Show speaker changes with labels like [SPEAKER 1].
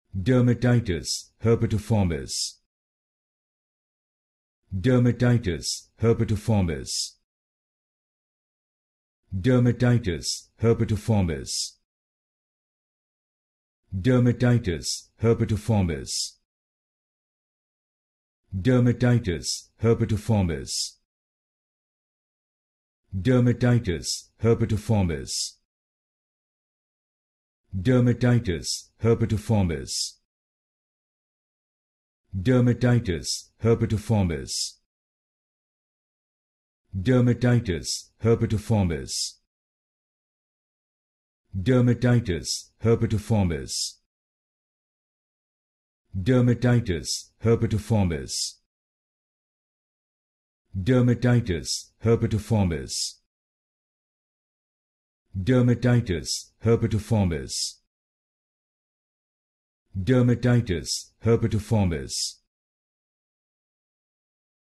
[SPEAKER 1] Dermatitis herpetiformis. Dermatitis herpetiformis. Dermatitis herpetiformis. Dermatitis herpetiformis. Dermatitis herpetiformis. Dermatitis herpetiformis. Dermatitis herpetiformis. Dermatitis herpetiformis. Dermatitis herpetiformis. Dermatitis herpetiformis. Dermatitis herpetiformis. Dermatitis herpetiformis. Dermatitis herpetiformis. Dermatitis herpetiformis.